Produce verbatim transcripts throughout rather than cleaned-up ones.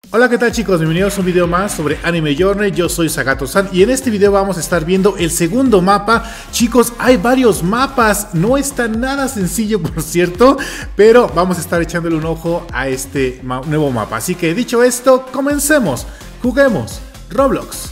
Hola, ¿qué tal chicos? Bienvenidos a un video más sobre Anime Journey. Yo soy Sagato-san y en este video vamos a estar viendo el segundo mapa. Chicos, hay varios mapas, no está nada sencillo por cierto, pero vamos a estar echándole un ojo a este ma- nuevo mapa. Así que dicho esto, comencemos, juguemos Roblox.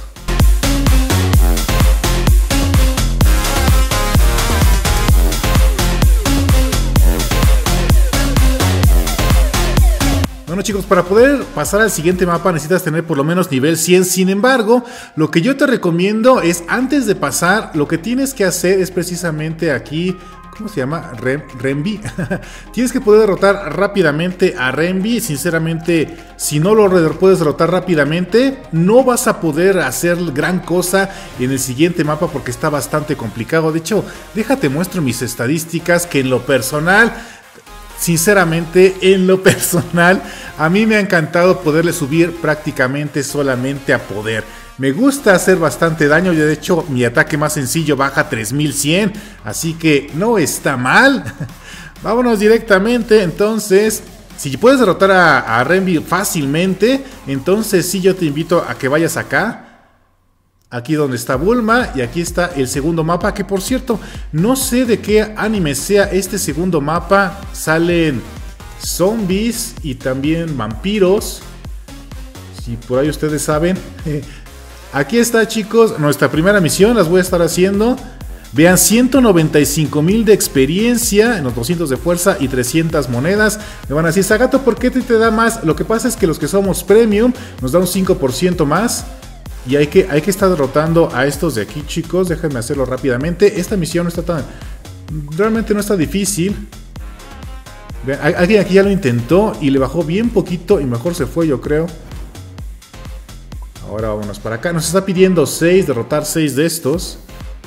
Bueno chicos, para poder pasar al siguiente mapa necesitas tener por lo menos nivel cien. Sin embargo, lo que yo te recomiendo es, antes de pasar, lo que tienes que hacer es precisamente aquí, ¿cómo se llama? Rem, Rembi. Tienes que poder derrotar rápidamente a Rembi. Sinceramente, si no lo puedes derrotar rápidamente, no vas a poder hacer gran cosa en el siguiente mapa porque está bastante complicado. De hecho, déjate muestro mis estadísticas, que en lo personal... Sinceramente, en lo personal, a mí me ha encantado poderle subir prácticamente solamente a poder. Me gusta hacer bastante daño y de hecho mi ataque más sencillo baja a tres mil cien, así que no está mal. Vámonos directamente, entonces, si puedes derrotar a, a Rembi fácilmente, entonces sí yo te invito a que vayas acá. Aquí donde está Bulma y aquí está el segundo mapa, que por cierto, no sé de qué anime sea este segundo mapa. Salen zombies y también vampiros, si por ahí ustedes saben. Aquí está chicos, nuestra primera misión, las voy a estar haciendo. Vean, ciento noventa y cinco mil de experiencia, en los doscientos de fuerza y trescientas monedas. Me van a decir, Sagato, ¿por qué te, te da más? Lo que pasa es que los que somos premium nos da un cinco por ciento más. Y hay que, hay que estar derrotando a estos de aquí, chicos. Déjenme hacerlo rápidamente. Esta misión no está tan... Realmente no está difícil. Vean, alguien aquí ya lo intentó y le bajó bien poquito y mejor se fue, yo creo. Ahora vámonos para acá. Nos está pidiendo seis, derrotar seis de estos.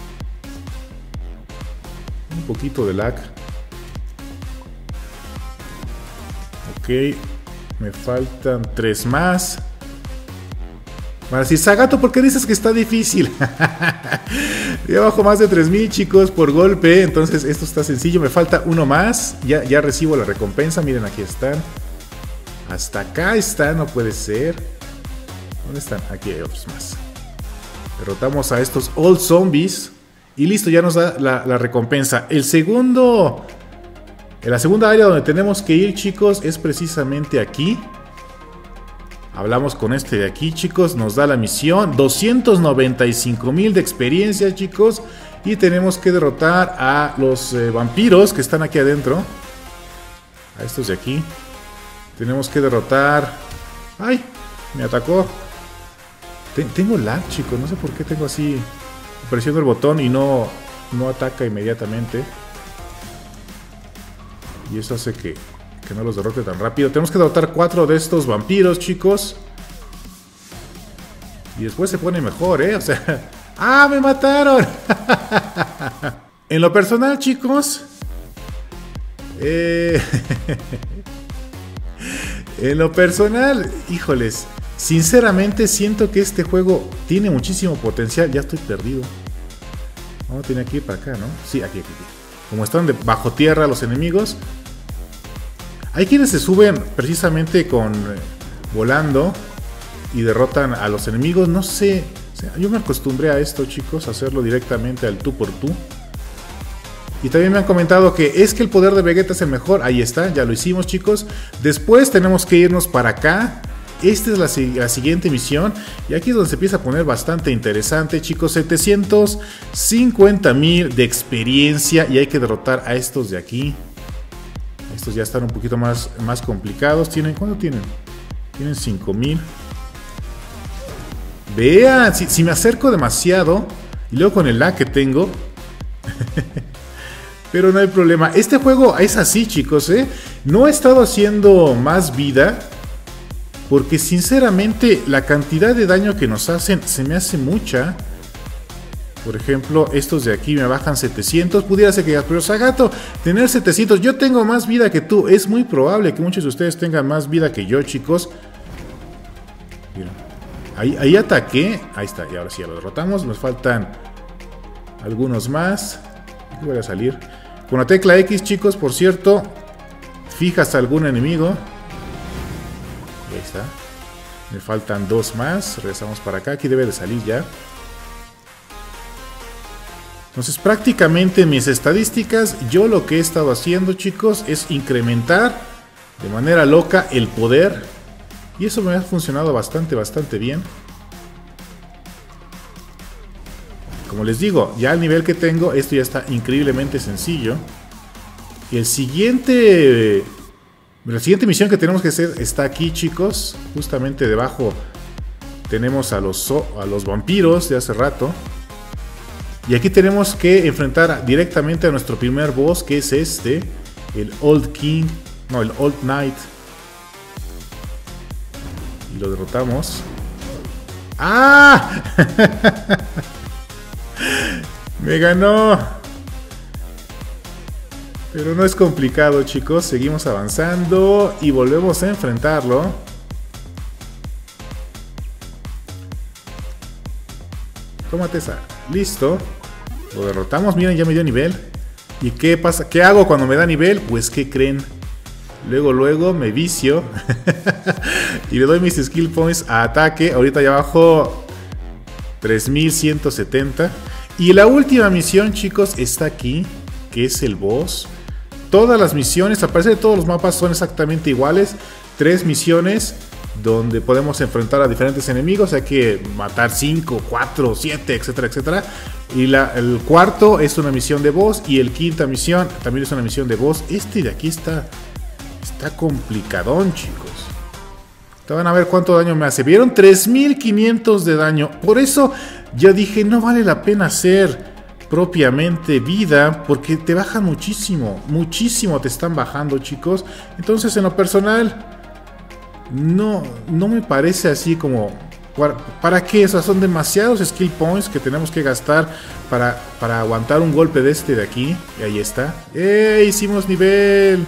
Un poquito de lag. Ok. Me faltan tres más. Van a decir, Sagato, ¿por qué dices que está difícil? Yo bajo más de tres mil chicos por golpe. Entonces esto está sencillo. Me falta uno más. Ya, ya recibo la recompensa. Miren, aquí están. Hasta acá están. No puede ser. ¿Dónde están? Aquí hay otros más. Derrotamos a estos old zombies. Y listo, ya nos da la, la recompensa. El segundo... En la segunda área donde tenemos que ir, chicos, es precisamente aquí. Hablamos con este de aquí, chicos. Nos da la misión. doscientos noventa y cinco mil de experiencia, chicos. Y tenemos que derrotar a los eh, vampiros que están aquí adentro. A estos de aquí. Tenemos que derrotar... ¡Ay! Me atacó. Ten tengo lag, chicos. No sé por qué tengo así... Presiono el botón y no, no ataca inmediatamente. Y eso hace que... que no los derrote tan rápido. Tenemos que derrotar cuatro de estos vampiros, chicos. Y después se pone mejor, ¿eh? O sea... ¡Ah, me mataron! En lo personal, chicos... Eh... en lo personal, híjoles... Sinceramente siento que este juego tiene muchísimo potencial. Ya estoy perdido. Vamos a tener que ir para acá, ¿no? Sí, aquí, aquí, aquí. Como están de bajo tierra los enemigos... Hay quienes se suben precisamente con eh, volando y derrotan a los enemigos. No sé, o sea, yo me acostumbré a esto, chicos, a hacerlo directamente al tú por tú. Y también me han comentado que es que el poder de Vegeta es el mejor. Ahí está, ya lo hicimos, chicos. Después tenemos que irnos para acá. Esta es la, la siguiente misión. Y aquí es donde se empieza a poner bastante interesante, chicos. setecientos cincuenta mil de experiencia y hay que derrotar a estos de aquí. Estos ya están un poquito más, más complicados. ¿Tienen? ¿Cuánto tienen? Tienen cinco mil. Vean, si, si me acerco demasiado y luego con el lag que tengo. Pero no hay problema. Este juego es así, chicos, ¿eh? No he estado haciendo más vida porque sinceramente la cantidad de daño que nos hacen se me hace mucha. Por ejemplo, estos de aquí me bajan setecientos. Pudiera ser que digas, pero Sagato, tener setecientos, yo tengo más vida que tú. Es muy probable que muchos de ustedes tengan más vida que yo, chicos. Miren, ahí, ahí ataqué. Ahí está, y ahora sí ya lo derrotamos. Nos faltan algunos más. Aquí voy a salir. Con la tecla X, chicos, por cierto, fijas a algún enemigo. Y ahí está. Me faltan dos más. Regresamos para acá. Aquí debe de salir ya. Entonces prácticamente en mis estadísticas, yo lo que he estado haciendo, chicos, es incrementar de manera loca el poder. Y eso me ha funcionado bastante, bastante bien. Como les digo, ya al nivel que tengo, esto ya está increíblemente sencillo. Y el siguiente... La siguiente misión que tenemos que hacer está aquí, chicos. Justamente debajo tenemos a los, a los vampiros de hace rato. Y aquí tenemos que enfrentar directamente a nuestro primer boss, que es este, el Old King, no, el Old Knight. Y lo derrotamos. ¡Ah! Me ganó. Pero no es complicado, chicos. Seguimos avanzando y volvemos a enfrentarlo. Tómate esa. Listo. Lo derrotamos. Miren, ya me dio nivel. ¿Y qué pasa? ¿Qué hago cuando me da nivel? Pues, ¿qué creen? Luego, luego me vicio. Y le doy mis skill points a ataque. Ahorita ya bajo tres mil ciento setenta. Y la última misión, chicos, está aquí. Que es el boss. Todas las misiones, al parecer todos los mapas son exactamente iguales. Tres misiones donde podemos enfrentar a diferentes enemigos. Hay que matar cinco, cuatro, siete, etcétera, etcétera. Y la, el cuarto es una misión de boss. Y el quinta misión también es una misión de boss. Este de aquí está, está complicadón, chicos. Te van a ver cuánto daño me hace. ¿Vieron? tres mil quinientos de daño. Por eso yo dije, no vale la pena hacer propiamente vida, porque te bajan muchísimo, muchísimo te están bajando, chicos. Entonces, en lo personal, no, no me parece así como, ¿para qué? O sea, son demasiados skill points que tenemos que gastar para, para aguantar un golpe de este de aquí. Y ahí está. ¡Eh! Hicimos nivel.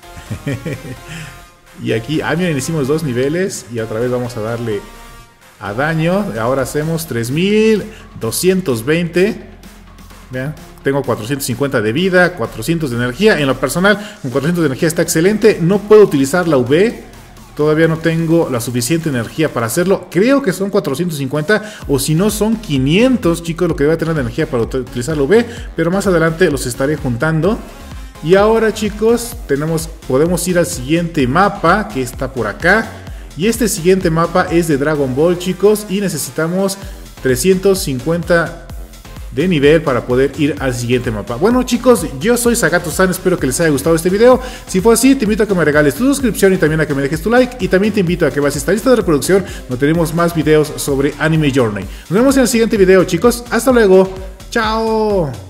Y aquí, ah, miren, hicimos dos niveles. Y otra vez vamos a darle a daño. Ahora hacemos tres mil doscientos veinte. Vean, tengo cuatrocientos cincuenta de vida, cuatrocientos de energía. En lo personal, con cuatrocientos de energía está excelente. No puedo utilizar la V. Todavía no tengo la suficiente energía para hacerlo. Creo que son cuatrocientos cincuenta o si no son quinientos, chicos, lo que debe tener de energía para utilizar la V. Pero más adelante los estaré juntando. Y ahora, chicos, tenemos, podemos ir al siguiente mapa, que está por acá. Y este siguiente mapa es de Dragon Ball, chicos. Y necesitamos trescientos cincuenta de nivel para poder ir al siguiente mapa. Bueno, chicos, yo soy Zagato-san, espero que les haya gustado este video. Si fue así, te invito a que me regales tu suscripción y también a que me dejes tu like. Y también te invito a que veas esta lista de reproducción donde tenemos más videos sobre Anime Journey. Nos vemos en el siguiente video, chicos. Hasta luego. Chao.